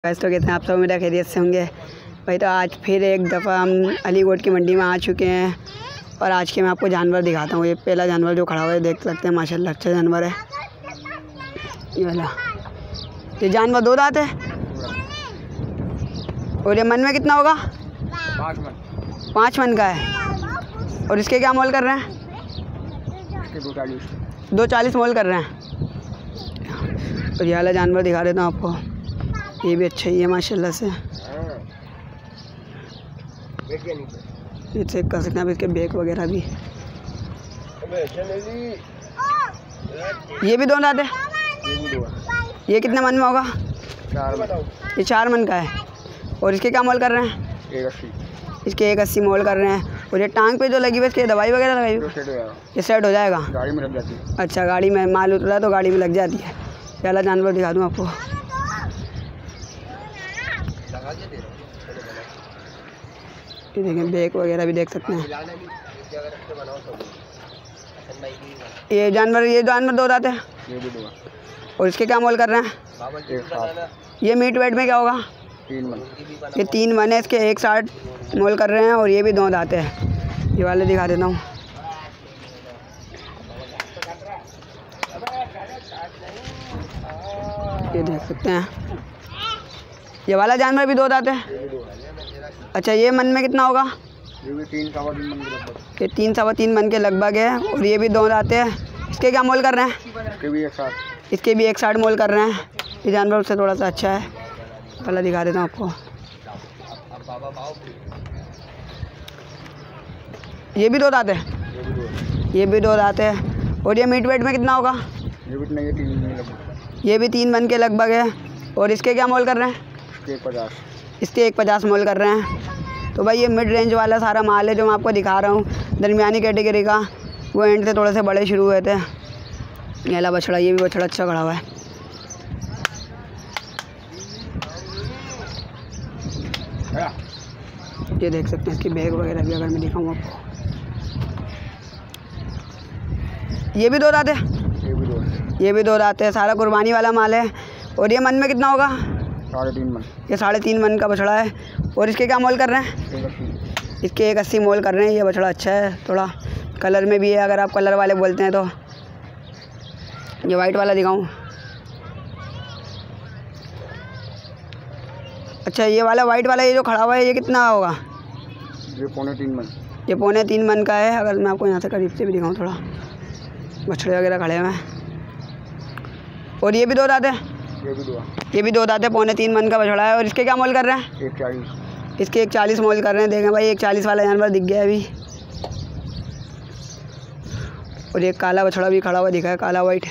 तो कहते हैं आप सब मेरा खैरियत से होंगे भाई। तो आज फिर एक दफ़ा हम अलीगढ़ की मंडी में आ चुके हैं और आज के मैं आपको जानवर दिखाता हूँ। ये पहला जानवर जो खड़ा हुआ है देख सकते हैं, माशाल्लाह अच्छा जानवर है ये वाला। ये जानवर दो दांत है और ये मन में कितना होगा? 5 मन का है। और इसके क्या मोल कर रहे हैं? 240 मोल कर रहे हैं। और ये वाला जानवर दिखा देता हूँ आपको, ये भी अच्छा ही है माशाल्लाह से। ये चेक कर सकते हैं आप इसके बैक वगैरह भी। ये भी दो दांत है। ये कितने मन में होगा? 4 मन। ये 4 मन का है। और इसके क्या मोल कर रहे हैं? 180। इसके 180 मोल कर रहे हैं। और ये टांग पे जो लगी हुई है इसकी दवाई वगैरह लगाई हुई? ये सेट हो जाएगा, गाड़ी में लग जाती है। अच्छा, गाड़ी में माल उतरा तो गाड़ी में लग जाती है। पहला जानवर दिखा दूँ आपको। ये देखें, बैक वगैरह भी देख सकते हैं। ये जानवर दो दांत है। और इसके क्या मोल कर रहे हैं? ये मीट वेट में क्या होगा? 3 मन। ये 3 मन है, इसके 160 मोल कर रहे हैं। और ये भी दो दांत है। ये वाले दिखा देता हूँ। ये देख सकते हैं, ये वाला जानवर भी दो दांत है। अच्छा, ये मन में कितना होगा? ये भी 3 सवा 3 मन के लगभग। ये 3 सवा 3 मन के लगभग है। और ये भी दो दांत है। इसके क्या मोल कर रहे हैं? इसके भी 160 मोल कर रहे हैं। ये जानवर उससे थोड़ा सा अच्छा है, पहले दिखा देता हूँ आपको। ये भी दो दांत है। ये भी दो दांत है। और ये मीट वेट में कितना होगा? ये भी 3 मन के लगभग। ये भी 3 मन के लगभग है। और इसके क्या मोल कर रहे हैं? इसके 150 मोल कर रहे हैं। तो भाई ये मिड रेंज वाला सारा माल है जो मैं आपको दिखा रहा हूँ। दरमियानी कैटेगरी का वो एंड से थोड़े से बड़े शुरू हुए थे। ये वाला बछड़ा, ये भी बछड़ा अच्छा खड़ा हुआ है। ये देख सकते हैं इसकी बैग वगैरह भी अगर मैं दिखाऊँ आपको। ये भी दो दांत है। ये भी दो दांत है। सारा कुर्बानी वाला माल है। और ये मन में कितना होगा? 3.5 मन। ये 3.5 मन का बछड़ा है। और इसके क्या मोल कर रहे हैं? इसके 180 मोल कर रहे हैं। ये बछड़ा अच्छा है, थोड़ा कलर में भी है अगर आप कलर वाले बोलते हैं तो। ये वाइट वाला दिखाऊं? अच्छा, ये वाला वाइट वाला ये जो खड़ा हुआ है ये कितना होगा? ये 3.5 मन। ये 3.5 मन का है। अगर मैं आपको यहाँ से करीब से भी दिखाऊँ थोड़ा, बछड़े वगैरह खड़े हुए हैं। और ये भी दो दांत है। ये भी दो दांत है। 3.5 मन का बछड़ा है। और इसके क्या मोल कर रहे हैं? 140। इसके 140 मोल कर रहे हैं। देखें भाई, 140 वाला जानवर दिख गया अभी। और एक काला बछड़ा भी खड़ा हुआ दिखा है, काला वाइट।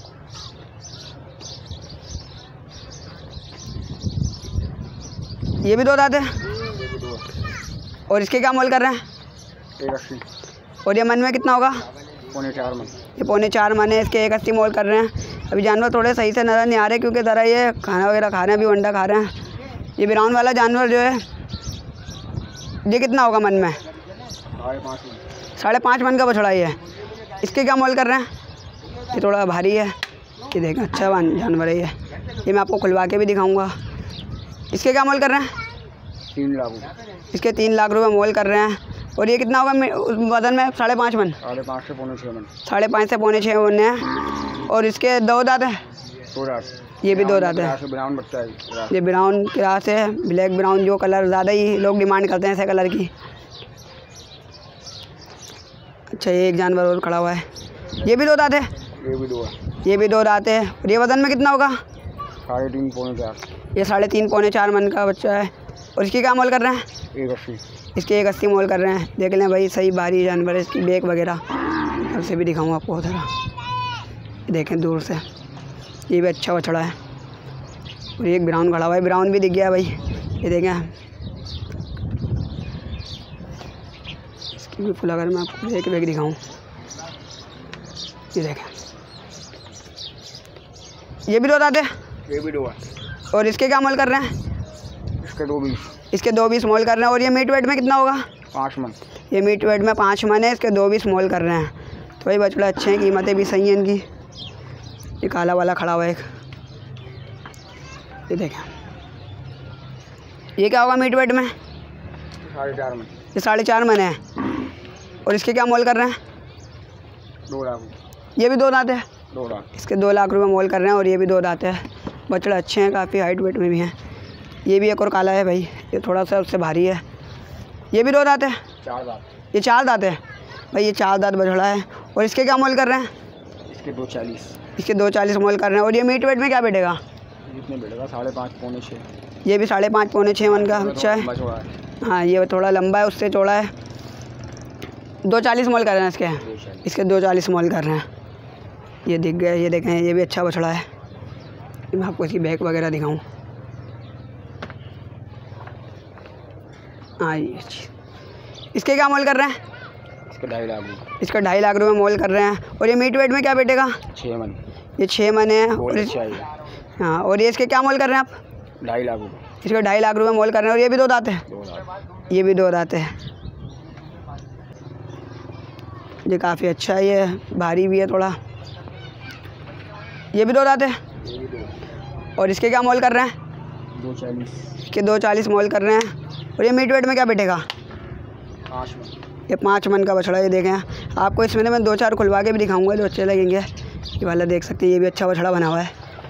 ये भी दो दांत है। और इसके क्या मोल कर रहे हैं? 180। और ये मन में कितना होगा? 4.25 मन। ये 4.25 मन है। इसके 180 मोल कर रहे हैं। अभी जानवर थोड़े सही से नज़र नहीं आ रहे क्योंकि ज़रा ये खाना वगैरह खा रहे हैं, अभी अंडा खा रहे हैं। ये ब्राउन वाला जानवर जो है ये कितना होगा मन में? 5.5 मन का बछड़ा ये है। इसके क्या मोल कर रहे हैं? ये थोड़ा भारी है। ये देखें, अच्छा जानवर है ये मैं आपको खुलवा के भी दिखाऊंगा। इसके क्या मोल कर रहे हैं? 3 लाख। इसके 3 लाख रुपये मोल कर रहे हैं। और ये कितना होगा वजन में? 5.5 मन। 5.5 से 6.5 मन। 5.5 से 6.5 मन है। और इसके दो दांत है। ये भी दो दांत है। ब्राउन बच्चा है। ये ब्राउन क्रास है, ब्लैक ब्राउन, जो कलर ज़्यादा ही लोग डिमांड करते हैं ऐसे कलर की। अच्छा, ये एक जानवर और खड़ा हुआ है। ये भी दो दांत है। ये भी दो दांत है। और ये वज़न में कितना होगा? 3.5 पौने 4। ये 3.5 पौने 4 मन का बच्चा है। और इसकी क्या मोल कर रहे हैं? 180। इसके 180 मोल कर रहे हैं। देख लें भाई, सही भारी जानवर है। इसकी बैक वगैरह घर से भी दिखाऊँ आपको ज़रा, देखें दूर से। ये भी अच्छा बछड़ा है। और एक ब्राउन खड़ा हुआ है, ब्राउन भी दिख गया भाई। ये देखें, इसकी भी फुल अगर मैं आपको बैक दिखाऊँ, ये देखें, ये भी दो दांत है। ये भी 2 है। और इसके क्या मोल कर रहे हैं? इसके 2.20। इसके 2.20 मोल कर रहे हैं। और ये मीट वेट में कितना होगा? 5 मन। ये मीट वेट में 5 मन है। इसके 2.20 मोल कर रहे हैं। तो भाई बछड़ा अच्छे हैं, कीमतें भी सही हैं इनकी। ये काला वाला खड़ा हुआ है एक, ये देखें, ये क्या होगा मीट वेट में? 4.5 मन। ये 4.5 मन है। और इसके क्या मोल कर रहे हैं? 2 लाख। ये भी 2 दांत है? 2 लाख। इसके 2 लाख रुपये मोल कर रहे हैं और ये भी 2 दांत है। बछड़ा अच्छे हैं, काफ़ी हाइट वेट में भी हैं। ये भी एक और काला है भाई, ये थोड़ा सा उससे भारी है। ये भी 2 दांत है? 4 दांत। ये 4 दांत है भाई, ये 4 दांत बछड़ा है। और इसके क्या मोल कर रहे हैं? इसके 2.40। इसके 2.40 मोल कर रहे हैं। और ये मीट वेट में क्या बैठेगा? जितने बैठेगा 5.5 पौने 6। ये भी 5.5 पौने 6 मन का बच्चा है। हाँ, ये थोड़ा लंबा है, उससे चौड़ा है। 2.40 मोल कर रहे हैं इसके। इसके 2.40 मोल कर रहे हैं। ये दिख गया, ये देखें, ये भी अच्छा बछड़ा है। मैं आपको इसकी बैक वगैरह दिखाऊं। हाँ, ये इसके क्या मोल कर रहे हैं? इसका 2.5 लाख रुपये। इसका 2.5 लाख रुपये मोल कर रहे हैं। और ये मीट वेट में क्या बैठेगा? 6 मन। ये 6 मन है। हाँ, और ये इसके क्या मोल कर रहे हैं आप? 2.5 लाख रुपये। इसके 2.5 लाख रुपये मोल कर रहे हैं। और ये भी 2 दांत है? 2 लाख। ये भी 2 दांत है। ये काफ़ी अच्छा है, ये भारी भी है थोड़ा। ये भी 2 दांत है। ये भी 2। और इसके क्या मोल कर रहे हैं? 2.40। इसके 2.40 मोल कर रहे हैं। और ये मीट वेट में क्या बैठेगा? 5 मन। ये 5 मन का बछड़ा। ये देखें, आपको इसमें मैं 2-4 खुलवा के भी दिखाऊंगा जो अच्छे लगेंगे। ये वाला देख सकते हैं, ये भी अच्छा बछड़ा बना हुआ है।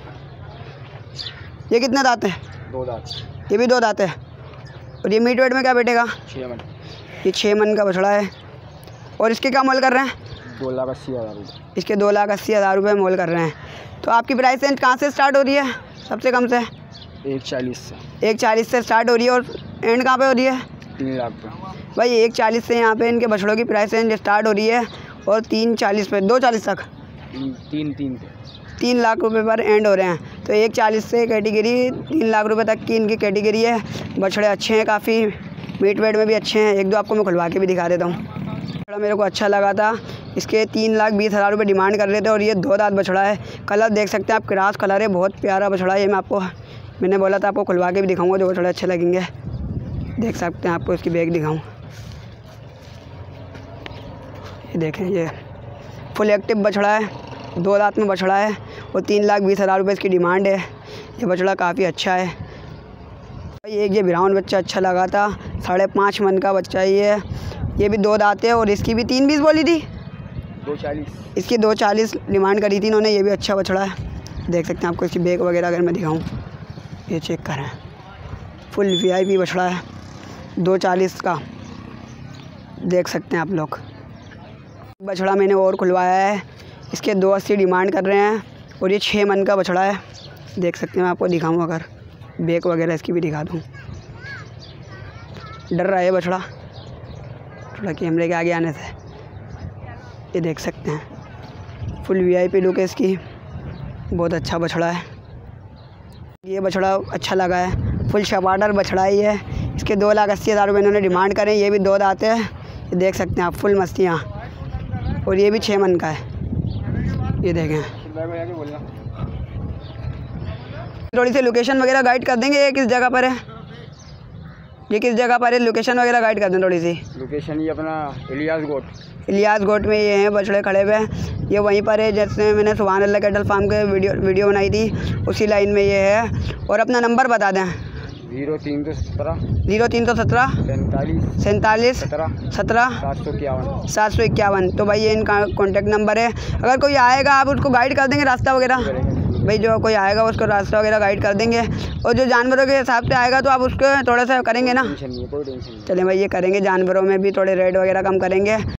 ये कितने दांत है? 2 दांत। ये भी 2 दांत है। और ये मीट वेट में क्या बैठेगा? 6 मन। ये 6 मन का बछड़ा है। और इसके क्या मोल कर रहे हैं? 2,80,000 रुपये। इसके 2,80,000 रुपये मोल कर रहे हैं। तो आपकी प्राइस रेंज कहाँ से स्टार्ट हो रही है? सबसे कम से 1.40 से। 1.40 से स्टार्ट हो रही है। और एंड कहाँ पे हो रही है? 3 लाख पे। भाई 1.40 से यहाँ पे इनके बछड़ों की प्राइस रेंज स्टार्ट हो रही है। और 3.40 पे 2.40 तक 3 लाख रुपए पर एंड हो रहे हैं। तो 1.40 से कैटेगरी 3 लाख रुपए तक की इनकी कैटेगरी है। बछड़े अच्छे हैं, काफ़ी मीट वेट में भी अच्छे हैं। 1-2 आपको मैं खुलवा के भी दिखा देता हूँ। बछड़ा मेरे को अच्छा लगा था। इसके 3,20,000 रुपये डिमांड कर रहे थे। और ये 2 दांत बछड़ा है। कलर देख सकते हैं आप, क्रास कलर है, बहुत प्यारा बछड़ा है। ये मैंने बोला था आपको खुलवा के भी दिखाऊंगा, जो बछड़े अच्छे लगेंगे। देख सकते हैं, आपको इसकी बैग दिखाऊं। ये देखें, ये फुल एक्टिव बछड़ा है, 2 दांत में बछड़ा है। और 3,20,000 रुपये इसकी डिमांड है। ये बछड़ा काफ़ी अच्छा है। एक ये ब्राउन बच्चा अच्छा लगा था, 5.5 मन का बच्चा है ये भी 2 दांत है। और इसकी भी 3.20 बोली थी, 2.40। इसकी 2.40 डिमांड करी थी इन्होंने। ये भी अच्छा बछड़ा है। देख सकते हैं, आपको इसकी बैग वगैरह अगर मैं दिखाऊं, ये चेक करें, फुल VIP बछड़ा है, 2.40 का। देख सकते हैं आप लोग। बछड़ा मैंने और खुलवाया है, इसके 2.80 डिमांड कर रहे हैं। और ये 6 मन का बछड़ा है। देख सकते हैं, मैं आपको दिखाऊं, अगर बैग वगैरह इसकी भी दिखा दूं। डर रहा है बछड़ा थोड़ा कैमरे के आगे आने से। ये देख सकते हैं, फुल VIP लुक है इसकी, बहुत अच्छा बछड़ा है। ये बछड़ा अच्छा लगा है, फुल शपाडर बछड़ा है ये। इसके 2,80,000 रुपये इन्होंने डिमांड करें। ये भी 2 दांत है, ये देख सकते हैं आप, फुल मस्तियाँ। और ये भी 6 मन का है। ये देखें, थोड़ी सी लोकेशन वगैरह गाइड कर देंगे, ये किस जगह पर है? ये किस जगह पर है? लोकेशन वगैरह गाइड कर दें थोड़ी सी। लोकेशन ये अपना इलियास गोट में ये हैं बछड़े खड़े हुए। ये वहीं पर है, जैसे मैंने सुभान अल्लाह कैटल फार्म के वीडियो बनाई थी, उसी लाइन में ये है। और अपना नंबर बता दें। 0317 47 17 751। तो भाई ये इनका कॉन्टैक्ट नंबर है। अगर कोई आएगा आप उसको गाइड कर देंगे रास्ता वगैरह? भाई जो कोई आएगा उसको रास्ता वगैरह गाइड कर देंगे। और जो जानवरों के हिसाब से आएगा तो आप उसको थोड़ा सा करेंगे ना? चलें भाई, ये करेंगे, जानवरों में भी थोड़े रेट वगैरह कम करेंगे।